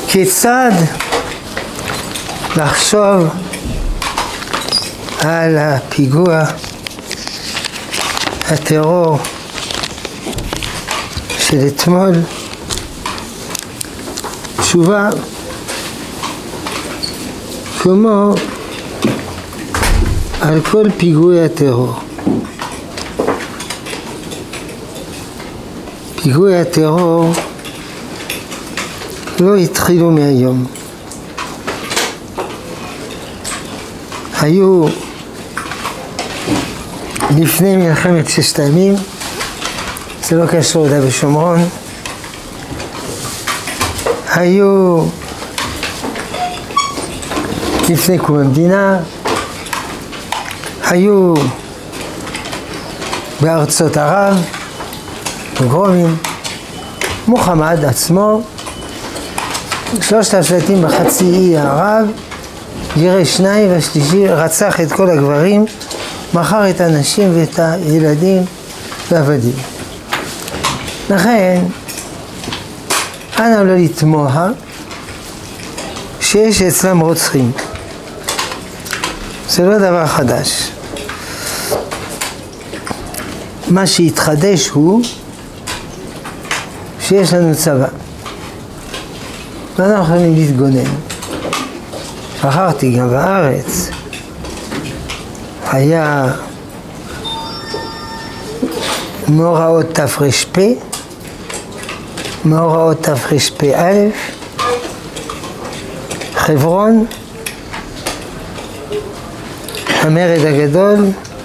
כיצד לחשוב על הפיגוע הטרור של אתמול? תשובה, כמו על כל פיגועי הטרור. פיגועי הטרור לא התחילו מהיום. היו לפני מלחמת ששת הימים, זה לא קשור ליהודה ושומרון, היו לפני קום המדינה, היו בארצות ערב, פוגרומים, מוחמד עצמו, 3 השבטים בחצי אי ערב, גירש 2 והשלישי רצח את כל הגברים, מכר את הנשים ואת הילדים ועבדים. לכן, אנא לא לתמוה שיש אצלם רוצחים. זה לא דבר חדש. מה שהתחדש הוא שיש לנו צבא. ואנחנו יכולים להתגונן. שכחתי גם בארץ. היה מאורעות תר"פ, מאורעות תר"פ-א', חברון, המרד הגדול,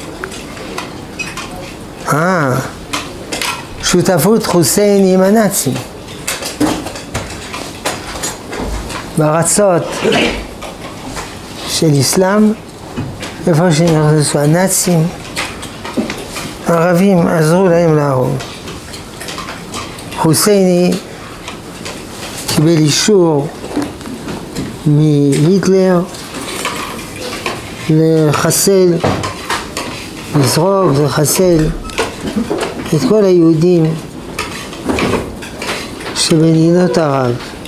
שותפות חוסיין עם הנאצים. בארצות של אסלאם, איפה שנכנסו הנאצים, הערבים עזרו להם להרוג. חוסייני קיבל אישור מהיטלר לחסל, לזרוק ולחסל את כל היהודים שבמדינות ערב.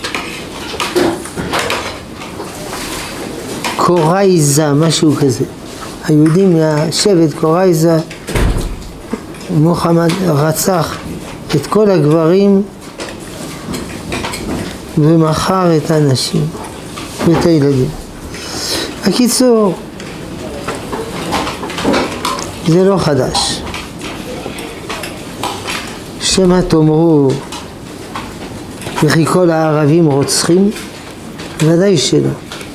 קורייזה, משהו כזה. היהודים מהשבט קורייזה, מוחמד רצח את כל הגברים ומכר את הנשים ואת הילדים. בקיצור, זה לא חדש. שמה תאמרו וכי כל הערבים רוצחים? ודאי שלא.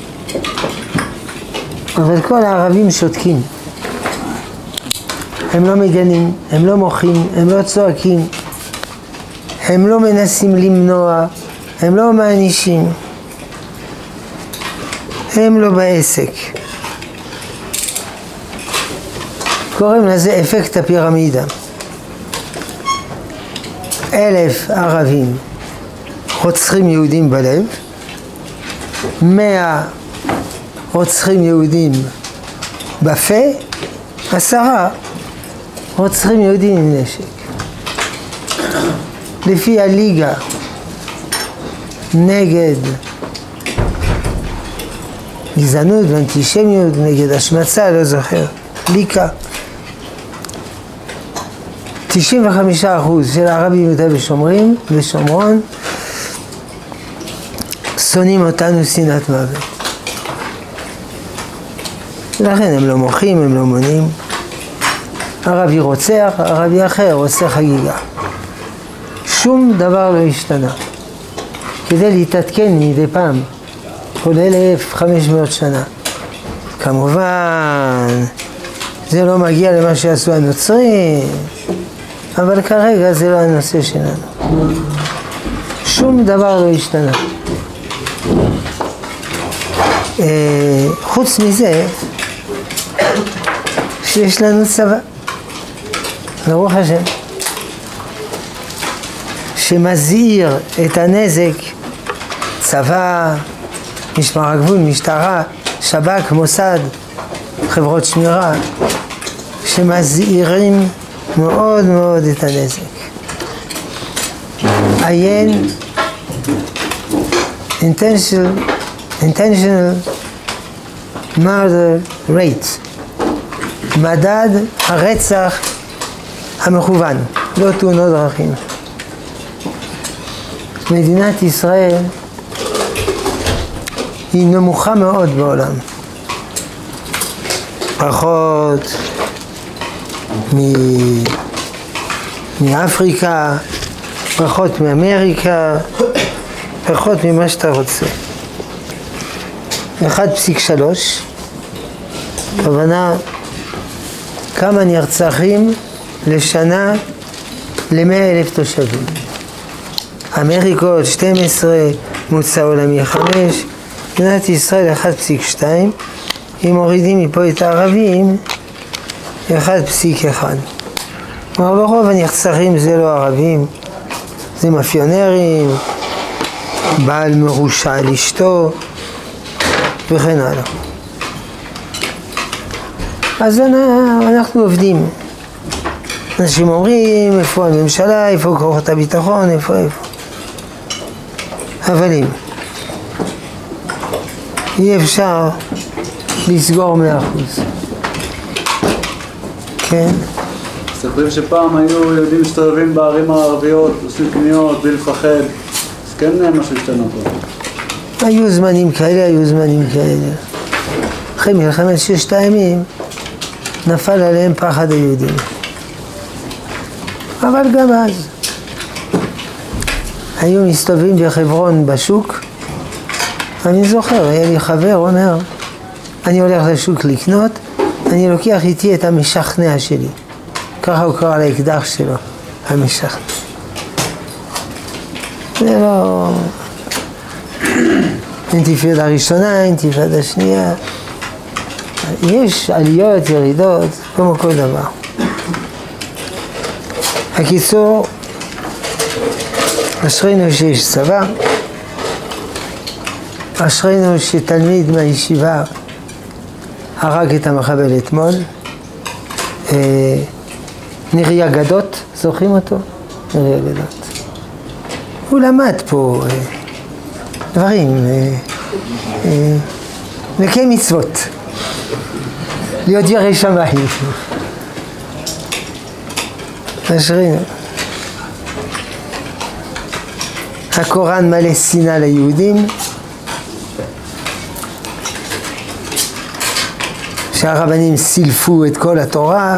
אבל כל הערבים שותקים. הם לא מגנים, הם לא מוחים, הם לא צועקים, הם לא מנסים למנוע, הם לא מענישים, הם לא בעסק. קוראים לזה אפקט הפירמידה. 1,000 ערבים רוצחים יהודים בלב, 100 רוצחים יהודים בפה, 10 רוצחים יהודים עם נשק. לפי הליגה נגד גזענות ואנטישמיות, נגד השמצה, לא זוכר, ליקה, 95% של הערבים יהודה ושומרון שונאים אותנו שנאת מוות. לכן הם לא מוחים, הם לא מונים. ערבי רוצח, ערבי אחר עושה חגיגה. שום דבר לא השתנה. כדי להתעדכן מדי פעם, כל 1,500 שנה. כמובן, זה לא מגיע למה שעשו הנוצרים, אבל כרגע זה לא הנושא שלנו. שום דבר לא השתנה. חוץ מזה, שיש לנו צבא, ברוך השם, שמזהיר את הנזק, צבא, משמר הגבול, משטרה, שב"כ, מוסד, חברות שמירה, שמזהירים מאוד מאוד את הנזק. עיין intentional murder rate, מדד הרצח המכוון, לא תאונות דרכים. מדינת ישראל היא נמוכה מאוד בעולם, פחות מאפריקה, פחות מאמריקה, פחות ממה שאתה רוצה. 1.3, כוונה כמה נרצחים לשנה ל-100,000 תושבים. אמריקות 12, מוצא עולמי 5, מדינת ישראל 1.2, אם מורידים מפה את הערבים 1.1. כלומר ברוב הנרצחים זה לא ערבים, זה מאפיונרים, בעל מרושע על אשתו וכן הלאה. אז אנחנו עובדים. אנשים אומרים איפה הממשלה, איפה כוחות הביטחון, איפה. אבל אם אי אפשר לסגור 100%. כן? מספרים שפעם היו ילדים מסתובבים בערים הערביות, עושים קניות, בלי לפחד. אז כן משהו השתנה פה. היו זמנים כאלה. אחרי מלחמת ששת הימים נפל עליהם פחד היהודים. אבל גם אז היו מסתובבים בחברון בשוק. אני זוכר, היה לי חבר אומר, אני הולך לשוק לקנות, אני לוקח איתי את המשכנע שלי. ככה הוא קרא לאקדח שלו, המשכנע. זה לא אינתיפאדה ראשונה, אינתיפאדה שנייה. יש עליות, ירידות, כמו כל דבר. הקיצור, אשרינו שיש צבא, אשרינו שתלמיד מהישיבה הרג את המחבל אתמול, נריה גדות, זוכרים אותו? נריה גדות. הוא למד פה דברים, נקי מצוות, להיות ירא שמיים. אשרינו. הקוראן מלא שנאה ליהודים, שהרבנים סילפו את כל התורה,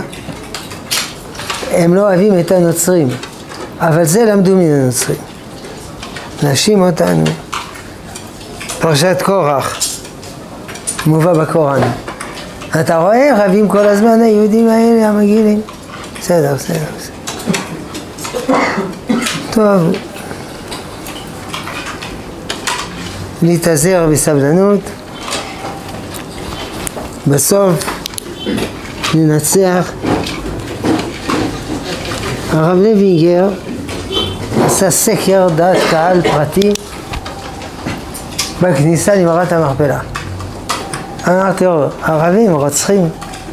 הם לא אוהבים את הנוצרים, אבל זה למדו מן הנוצרים. נאשים אותנו. פרשת קורח, מובא בקוראן. אתה רואה, רבים כל הזמן היהודים האלה, המגעילים. בסדר. טוב. להתאזר בסבלנות. בסוף ננצח. הרב לוינגר עשה סקר דעת קהל פרטי בכניסה למערת המכפלה. אמרתי לו, ערבים רוצחים,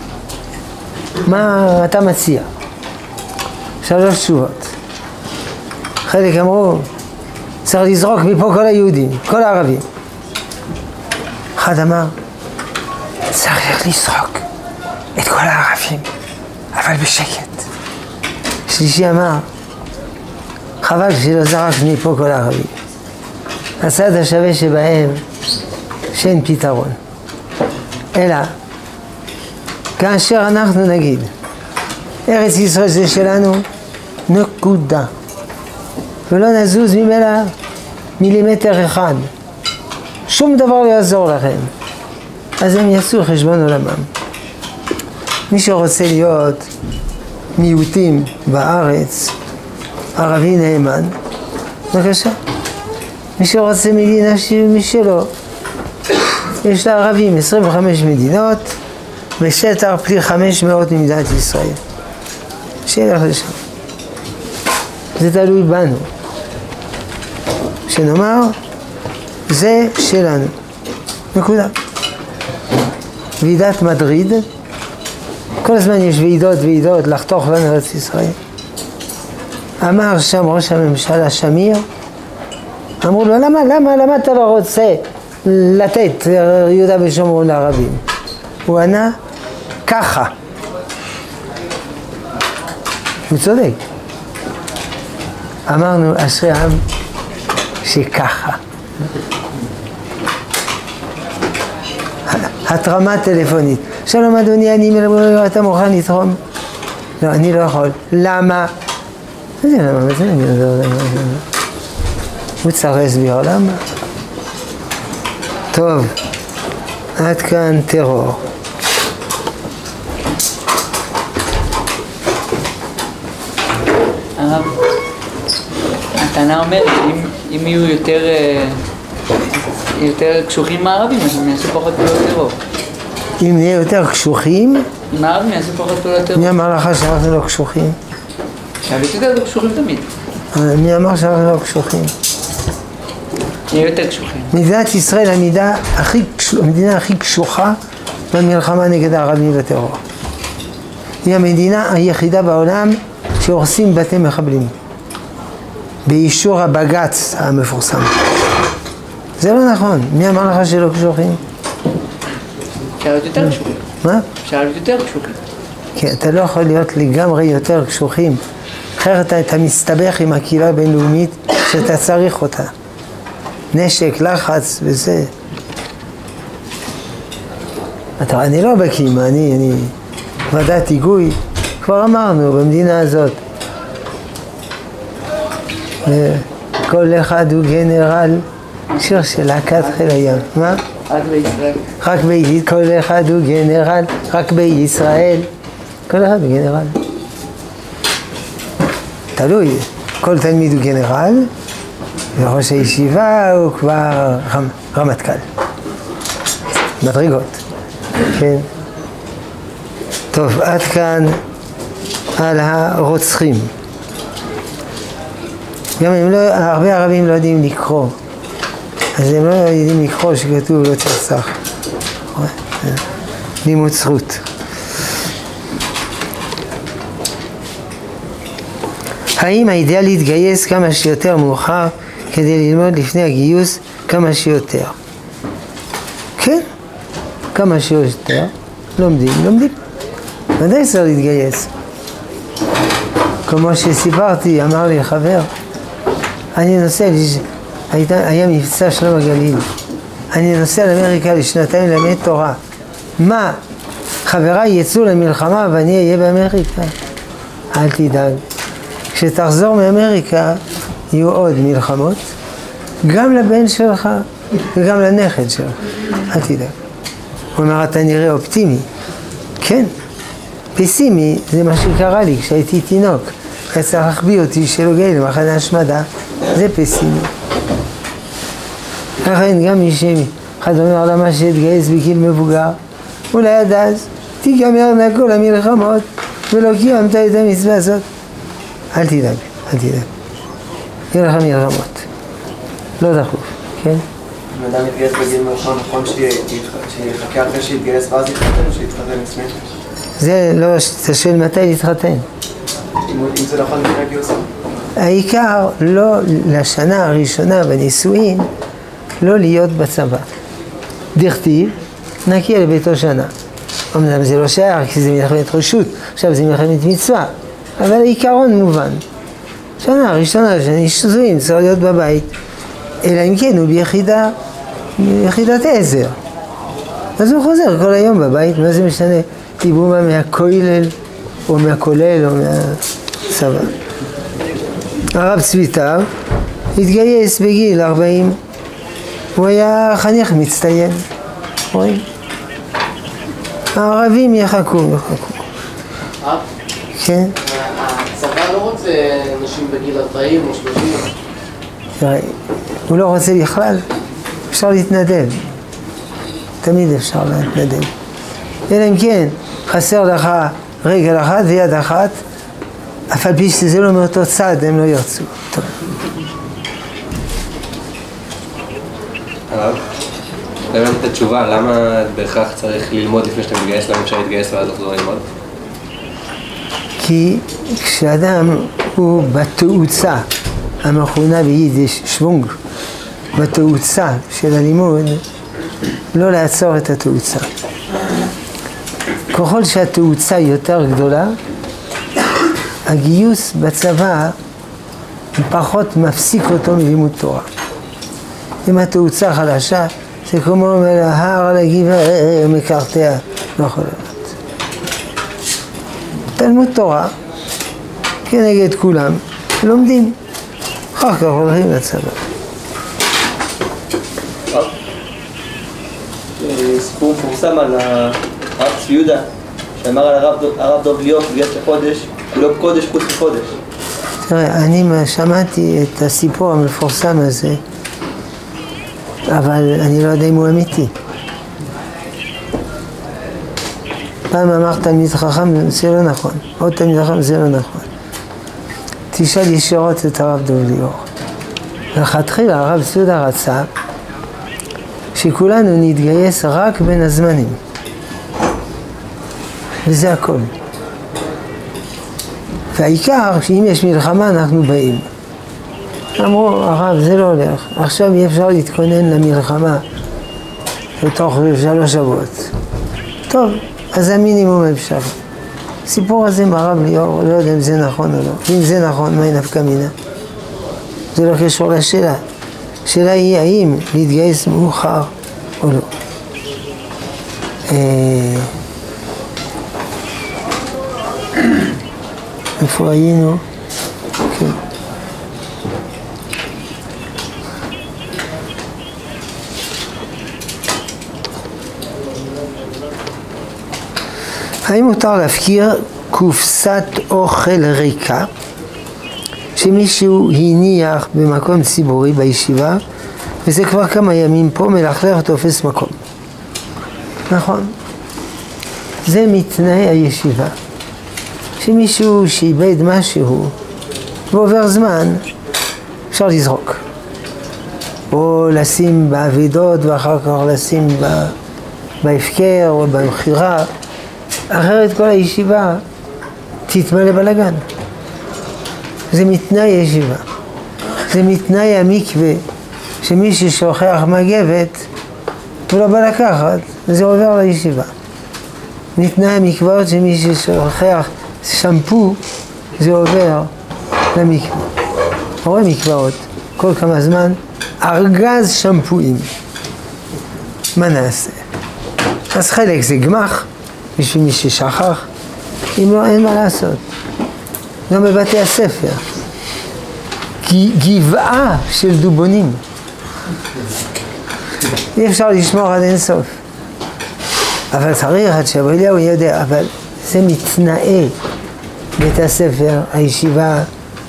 מה אתה מציע? 3 תשובות. חלק אמרו, צריך לזרוק מפה כל היהודים, כל הערבים. אחד אמר, צריך לזרוק את כל הערבים, אבל בשקט. שלישי אמר, חבל שלא זרק מפה כל הערבים. הצד השווה שבהם שאין פתרון. אלא, כאשר אנחנו נגיד, ארץ ישראל זה שלנו, נקודה. ולא נזוז ממנה מילימטר אחד. שום דבר לא יעזור לכם. אז הם יעשו חשבון עולמם. מי שרוצה להיות מיעוטים בארץ, ערבי נאמן, בבקשה. מי שרוצה מדינה משלו, יש לערבים 25 מדינות, בשטח פי 500 ממדינת ישראל. שילך לשם. זה תלוי בנו. שנאמר, זה שלנו. נקודה. ועידת מדריד, כל הזמן יש ועידות לחתוך לנו ארץ ישראל. אמר שם ראש הממשלה שמיר, אמרו לו, למה אתה לא רוצה לתת יהודה ושומרון לערבים? הוא ענה, ככה. הוא צודק. אמרנו, אשרי העם שככה. התרמה טלפונית. שלום אדוני, אני מלא, אתה מוכן לתרום? לא, אני לא יכול. למה? מה זה למה? מה זה? הוא צריך להסביר למה. טוב, עד כאן טרור. הרב, הטענה אומרת שאם יהיו יותר קשוחים מהערבים, אז הם יעשו פחות פעולות טרור. אם נהיה יותר קשוחים, אם הערבים יעשו פחות פעולות טרור. מי אמר לך שאנחנו לא קשוחים? שהארצות יותר קשוחים תמיד. מי אמר שאנחנו לא קשוחים? נהיה יותר קשוחים. מדינת ישראל המדינה הכי קשוחה במלחמה נגד הערבים וטרור. היא המדינה היחידה בעולם שהורסים בתי מחבלים. באישור הבג"ץ המפורסם. זה לא נכון. מי אמר לך שלא קשוחים? אפשר להיות יותר קשוחים. מה? אפשר להיות יותר קשוחים. כן, אתה לא יכול להיות לגמרי יותר קשוחים. אחרת אתה מסתבך עם הקהילה הבינלאומית שאתה צריך אותה. נשק, לחץ וזה. אני לא בקים, אני ועדת היגוי. כבר אמרנו, במדינה הזאת. כל אחד הוא גנרל, שיר של להקת חיל הים. מה? רק בישראל. כל אחד הוא גנרל, רק בישראל. כל אחד הוא גנרל. תלוי, כל תלמיד הוא גנרל, וראש הישיבה הוא כבר רמטכ"ל. מדרגות. כן. טוב, עד כאן על הרוצחים. גם אם לא, הרבה ערבים לא יודעים לקרוא, אז הם לא יודעים לקרוא שכתוב לא תרצח. לימוד זכות. האם האידאל להתגייס כמה שיותר מאוחר כדי ללמוד לפני הגיוס כמה שיותר? כן, כמה שיותר. לומדים. ודאי צריך להתגייס. כמו שסיפרתי, אמר לי חבר, אני נוסע, היה מבצע שלום הגליל, אני נוסע לאמריקה לשנתיים ללמד תורה. מה? חבריי יצאו למלחמה ואני אהיה באמריקה? אל תדאג. כשתחזור מאמריקה יהיו עוד מלחמות, גם לבן שלך וגם לנכד שלך. אל תדאג. הוא אומר, אתה נראה אופטימי. כן. פסימי זה מה שקרה לי כשהייתי תינוק. היה צריך להחביא אותי שלא גאה למחנה השמדה. זה פסימי. לכן גם מי שאחד אומר למה שהתגייס בגיל מבוגר, אולי עד אז תיגמרנה כל המלחמות ולא קיימת את המצווה הזאת. אל תדאג. יהיה לך מלחמות. לא דחוף, כן? אם אדם יתגייס בגיל מאוחר, נכון שיחכה אחרי שיתגייס ואז יתחתן או שיתחתן לפני? זה לא, אתה שואל מתי להתחתן. אם זה נכון לפני הגיוס? העיקר לא לשנה הראשונה בנישואין, לא להיות בצבא. דכתיב, נקי לביתו שנה. אמנם זה לא שייך, כי זה מלחמת רשות, עכשיו זה מלחמת מצווה. אבל העיקרון מובן. שנה ראשונה שנישואין צריך להיות בבית, אלא אם כן הוא ביחידת עזר. אז הוא חוזר כל היום בבית, מה זה משנה? אם הוא בא מהכולל, או מהכולל, או מהצבא. הרב צביטר התגייס בגיל 40, הוא היה חניך מצטיין. רואים? הערבים יחכו. כן? הצבא לא רוצה נשים בגיל 40 או 30. הוא לא רוצה בכלל, אפשר להתנדב. תמיד אפשר להתנדב. אלא אם כן, חסר לך רגל אחת ויד אחת, אף על פי שזה לא מאותו צד, הם לא ירצו. טוב. הרב, לא הבנתי את התשובה, למה בהכרח צריך ללמוד לפני שאתה מתגייס, למה אפשר להתגייס ואז לחזור ללמוד? כי כשאדם הוא בתאוצה המכונה ביידיש שוונג, בתאוצה של הלימוד, לא לעצור את התאוצה. ככל שהתאוצה יותר גדולה, הגיוס בצבא פחות מפסיק אותו מלימוד תורה. אם התאוצה חלשה, זה כמו מלהר על הגבעה מקרטע, לא יכול להיות. תלמוד תורה, כנגד כולם, לומדים, אחר כך הולכים לצבא. סיפור מפורסם על הרב צבי יהודה, שאמר על הרב דב ליאור, גייס לחודש, הוא לא קודש חוץ מחודש. תראה, אני שמעתי את הסיפור המפורסם הזה, אבל אני לא יודע אם הוא אמיתי. פעם אמר תלמיד חכם, זה לא נכון. עוד תלמיד חכם, זה לא נכון. תשאל ישירות את הרב דב ליאור. לכתחילה הרב צבי יהודה רצה שכולנו נתגייס רק בין הזמנים. וזה הכל. והעיקר שאם יש מלחמה אנחנו באים. אמרו, הרב, זה לא הולך. עכשיו אי אפשר להתכונן למלחמה בתוך 3 שבועות. טוב, אז המינימום אפשר. הסיפור הזה עם הרב ליאור, לא יודע אם זה נכון או לא. אם זה נכון, מה נפקא מינה? זה לא קשור לשאלה. השאלה היא האם להתגייס מאוחר או לא. איפה היינו? כן. האם מותר להפקיר קופסת אוכל ריקה שמישהו הניח במקום ציבורי בישיבה וזה כבר כמה ימים פה מלכלך תופס מקום? נכון. זה מתנאי הישיבה. שמישהו שאיבד משהו ועובר זמן אפשר לזרוק או לשים בעבידות ואחר כך לשים בהפקר או במחירה, אחרת כל הישיבה תתמלא בלגן. זה מתנאי הישיבה. זה מתנאי המקווה שמי ששוכח מגבת ולא בא לקחת וזה עובר לישיבה. מתנאי המקוואות שמי ששוכח שמפו זה עובר למקווה. רואה מקוואות כל כמה זמן ארגז שמפויים. מה נעשה? אז חלק זה גמח בשביל מי ששכח, אם לא אין מה לעשות. גם בבתי הספר גבעה של דובונים אי אפשר לשמור עד אין סוף, אבל צריך עד שבאליהו יודע, אבל זה מתנאי בית הספר, הישיבה,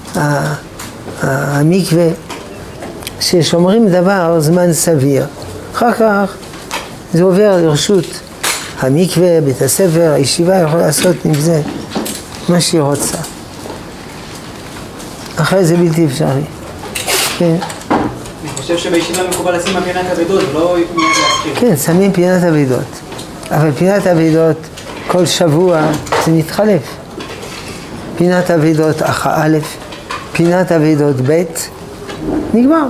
המקווה, ששומרים דבר זמן סביר. אחר כך זה עובר לרשות המקווה, בית הספר, הישיבה יכול לעשות עם זה מה שהיא רוצה. אחרי זה בלתי אפשרי. כן. אני חושב שבישיבה מקובל לשים פינת אבידות, ולא מיד להפקיר. כן, שמים פינת אבידות. אבל פינת אבידות כל שבוע זה מתחלף. פינת אבידות א', פינת אבידות ב', נגמר.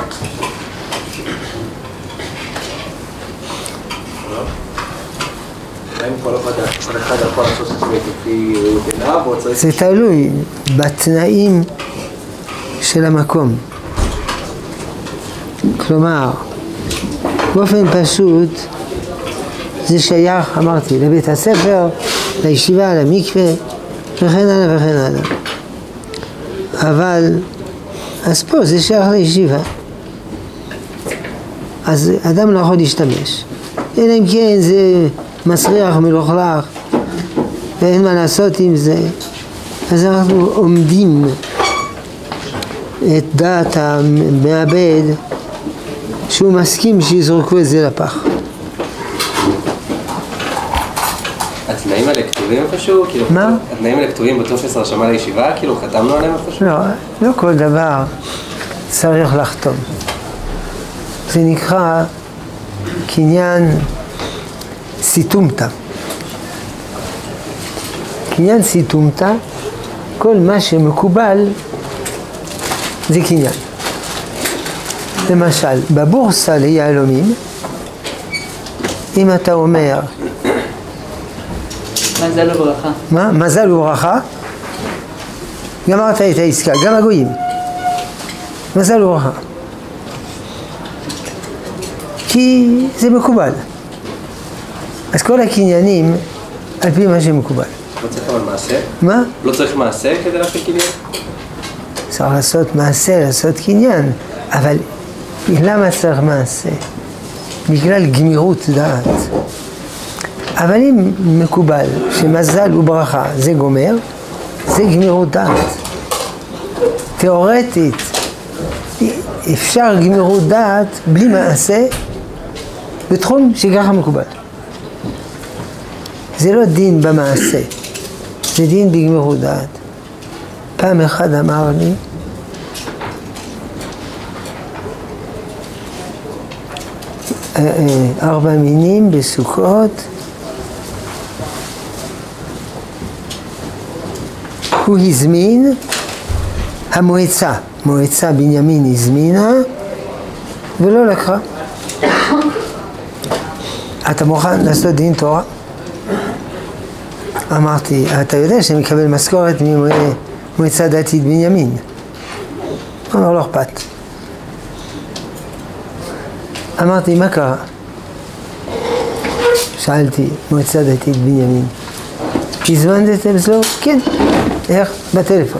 זה תלוי בתנאים של המקום. כלומר, באופן פשוט זה שייך, אמרתי, לבית הספר, לישיבה, למקווה, וכן הלאה וכן הלאה. אבל, אז פה זה שייך לישיבה. אז אדם לא יכול להשתמש. אלא אם כן זה מסריח, מלוכלך, ואין מה לעשות עם זה. אז אנחנו עומדים את דעת המעבד שהוא מסכים שיזרקו את זה לפח. התנאים האלה כתובים איפשהו? מה? התנאים האלה כתובים בטופס הרשמה לישיבה? כאילו חתמנו עליהם איפשהו? לא כל דבר צריך לחתום. זה נקרא קניין סיתומתא. קניין סיתומתא, כל מה שמקובל זה קניין. למשל, בבורסה ליהלומים, אם אתה אומר... מזל וברכה. מה? מזל וברכה? גמרת את העסקה, גם הגויים. מזל וברכה. כי זה מקובל. אז כל הקניינים על פי מה שמקובל. לא צריך אבל מעשה? מה? לא צריך מעשה כדי לעשות קניין? צריך לעשות מעשה, לעשות קניין. אבל למה צריך מעשה? בגלל גמירות דעת. אבל אם מקובל שמזל וברכה זה גומר, זה גמירות דעת. תיאורטית, אפשר גמירות דעת בלי מעשה בתחום שככה מקובל. זה לא דין במעשה, זה דין בגמירות דעת. פעם אחד אמר לי, ארבע מינים בסוכות, הוא הזמין, מועצה בנימין הזמינה ולא לקחה. אתה מוכן לעשות דין תורה? אמרתי, אתה יודע שאני מקבל משכורת ממועצה דתית בנימין? אמר, לא אכפת. אמרתי, מה קרה? שאלתי, מועצה דתית בנימין. הזמנתם אצלו? כן. איך? בטלפון.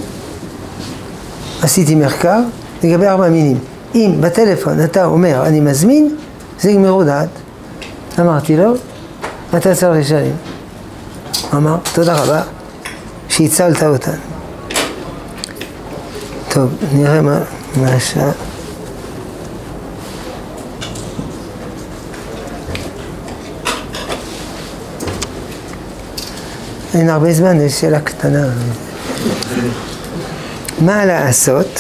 עשיתי מחקר לגבי 4 מינים. אם בטלפון אתה אומר, אני מזמין, זה גמירות דעת. אמרתי לו, אתה צריך לשלם. אמר, תודה רבה, שהצלת אותנו. טוב, נראה מה השעה. אין הרבה זמן, יש שאלה קטנה. מה לעשות?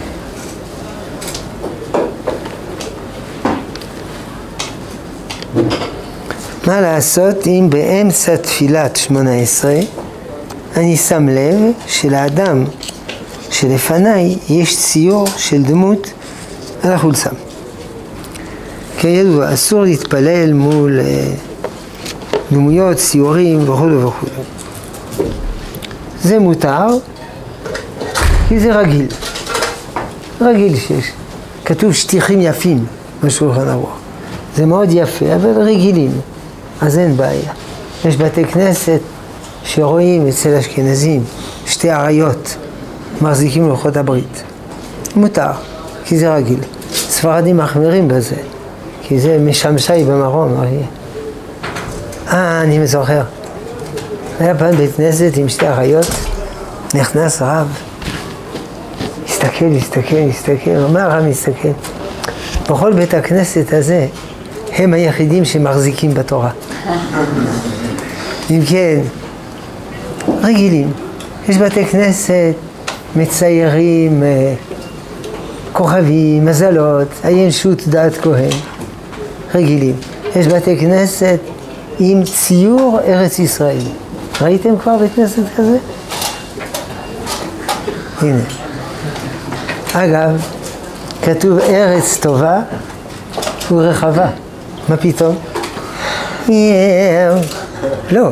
מה לעשות אם באמצע תפילת 18 אני שם לב שלאדם שלפניי יש ציור של דמות על החולצה. כידוע, אסור להתפלל מול דמויות, ציורים וכו' וכו'. זה מותר, כי זה רגיל. רגיל שיש. כתוב שטיחים יפים בשולחן ערוך. זה מאוד יפה, אבל רגילים. אז אין בעיה. יש בתי כנסת שרואים אצל אשכנזים 2 עריות מחזיקים לוחות הברית. מותר, כי זה רגיל. ספרדים מחמירים בזה, כי זה משמשי במרום. אני זוכר. היה פעם בית כנסת עם 2 עריות, נכנס רב, הסתכל, מה הרב מסתכל? בכל בית הכנסת הזה, הם היחידים שמחזיקים בתורה. אם כן, רגילים. יש בתי כנסת, מציירים, כוכבים, מזלות, עיין שו"ת דעת כהן. רגילים. יש בתי כנסת עם ציור ארץ ישראל. ראיתם כבר בית כנסת כזה? הנה. אגב, כתוב ארץ טובה ורחבה. מה פתאום? לא.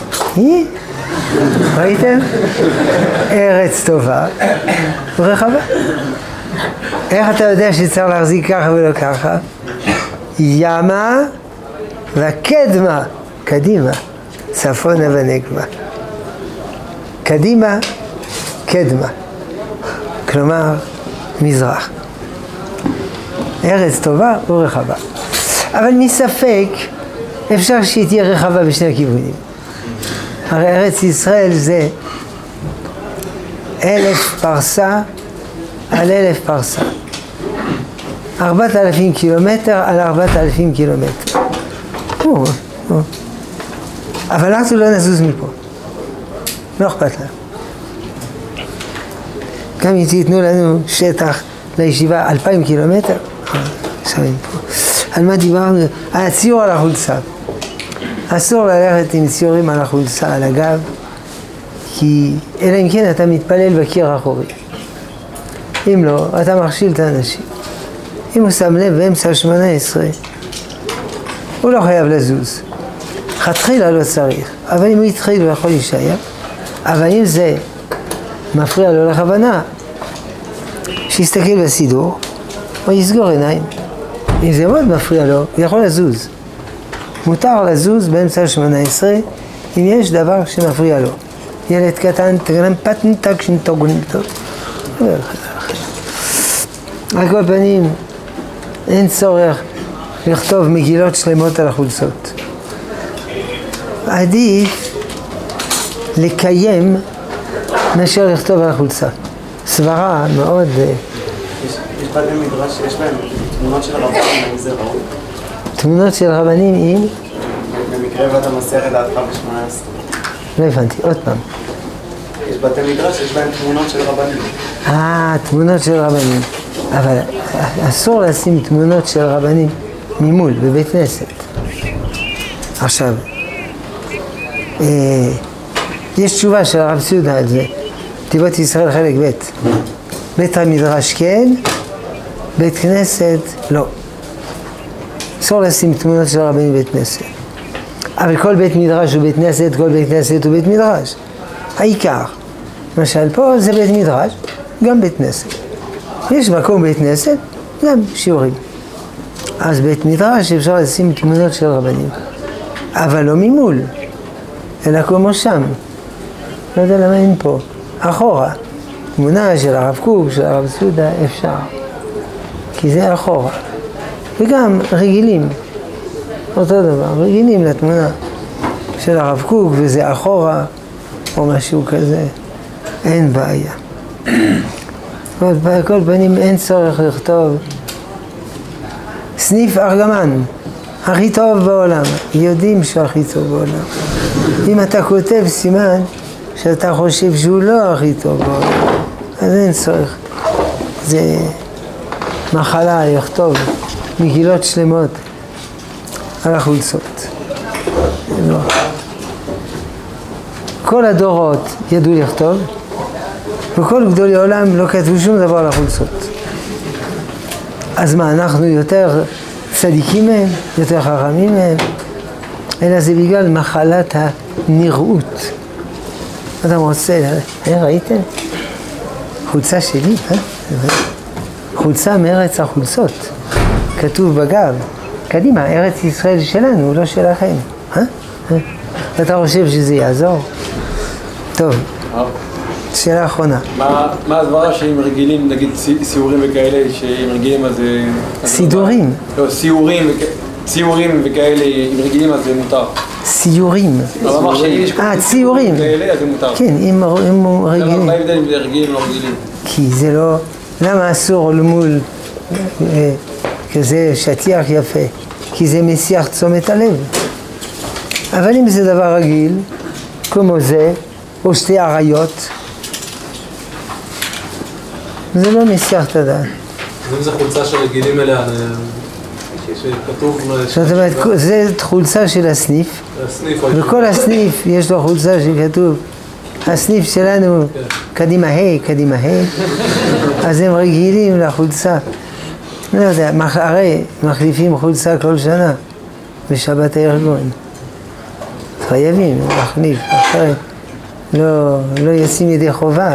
ראיתם? ארץ טובה ורחבה. איך אתה יודע שצריך להחזיק ככה ולא ככה? ימה וקדמה, קדימה, צפונה ונגבה. קדימה, קדמה. כלומר, מזרח. ארץ טובה ורחבה. אבל מספק אפשר שהיא תהיה רחבה בשני הכיוונים. הרי ארץ ישראל זה 1000 פרסה על 1000 פרסה. 4,000 קילומטר על 4,000 קילומטר. אבל אנחנו לא נזוז מפה. לא אכפת לה. גם אם תיתנו לנו שטח לישיבה 2,000 קילומטר, שווים פה. על מה דיברנו? על הציור על החולצה. אסור ללכת עם ציורים על החולצה, על הגב, כי אלא אם כן אתה מתפלל בקיר האחורי. אם לא, אתה מכשיל את האנשים. אם הוא שם לב באמצע 18, הוא לא חייב לזוז. חתחילה לא צריך, אבל אם הוא יתחיל הוא יכול להישאר. אבל אם זה מפריע לו לכוונה, שיסתכל בסידור, או יסגור עיניים. אם זה מאוד מפריע לו, הוא יכול לזוז. מותר לזוז באמצע 18, אם יש דבר שמפריע לו. ילד קטן, תגנם פטנטק שנתוגנתו. על כל פנים, אין צורך לכתוב מגילות שלמות על החולצות. עדיף לקיים מאשר לכתוב על החולצה. סברה מאוד... יש בתי מדרש שיש בהם תמונות של רבנים, זה ראוי. תמונות של רבנים עם? במקרה בת המסכת דעתך ב-18. לא הבנתי, עוד פעם. יש בתי מדרש שיש בהם תמונות של רבנים. תמונות של רבנים. אבל אסור לשים תמונות של רבנים ממול, בבית כנסת. עכשיו, יש תשובה של הרב סעודה על זה. תיבות ישראל חלק ב'. בית המדרש כן, בית כנסת לא. אסור לשים תמונות של רבנים בבית כנסת. אבל כל בית מדרש הוא בית כנסת, כל בית כנסת הוא בית מדרש. העיקר, למשל פה זה בית מדרש, גם בית כנסת. יש מקום בית כנסת, גם שיעורים. אז בית מדרש אפשר לשים תמונות של רבנים. אבל לא ממול, אלא כמו שם. לא יודע למה אין פה. אחורה. תמונה של הרב קוק, של הרב סעודה, אפשר. כי זה אחורה. וגם רגילים. אותו דבר, רגילים לתמונה של הרב קוק, וזה אחורה, או משהו כזה. אין בעיה. בכל פנים אין צורך לכתוב סניף ארגמן, הכי טוב בעולם. יודעים שהוא הכי טוב בעולם. אם אתה כותב סימן שאתה חושב שהוא לא הכי טוב בעולם, אז אין צורך. זה מחלה לכתוב מגילות שלמות על החולצות. לא. כל הדורות ידעו לכתוב, וכל גדולי עולם לא כתבו שום דבר על החולצות. אז מה, אנחנו יותר צדיקים מהם, יותר חכמים מהם? אלא זה בגלל מחלת הנראות. אדם רוצה, ראיתם? חולצה שלי, חולצה מארץ החולצות. כתוב בגב, קדימה, ארץ ישראל שלנו, לא שלכם. אתה חושב שזה יעזור? טוב, שאלה אחרונה. מה הדברה שהם רגילים, נגיד סיורים וכאלה, שהם רגילים אז... סידורים. לא, ציורים וכאלה, אם רגילים אז זה מותר. ציורים. ציורים. כאלה אז זה מותר. כן, אם רגילים. מה ההבדל אם זה רגילים או לא רגילים? כי זה לא... למה אסור למול כזה שטיח יפה? כי זה מסיח תשומת הלב. אבל אם זה דבר רגיל, כמו זה, או שתי עריות, זה לא מסיח את הדעת. אם זה חולצה שרגילים אליה, שכתוב... זאת אומרת, זה חולצה של הסניף, וכל הסניף יש לו חולצה שכתוב, הסניף שלנו קדימה היי, קדימה היי, אז הם רגילים לחולצה. לא יודע, הרי מחליפים חולצה כל שנה בשבת הארגון. חייבים להחליף, אחרי לא ישים ידי חובה.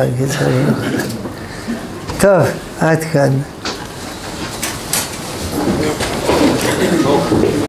טוב, עד כאן.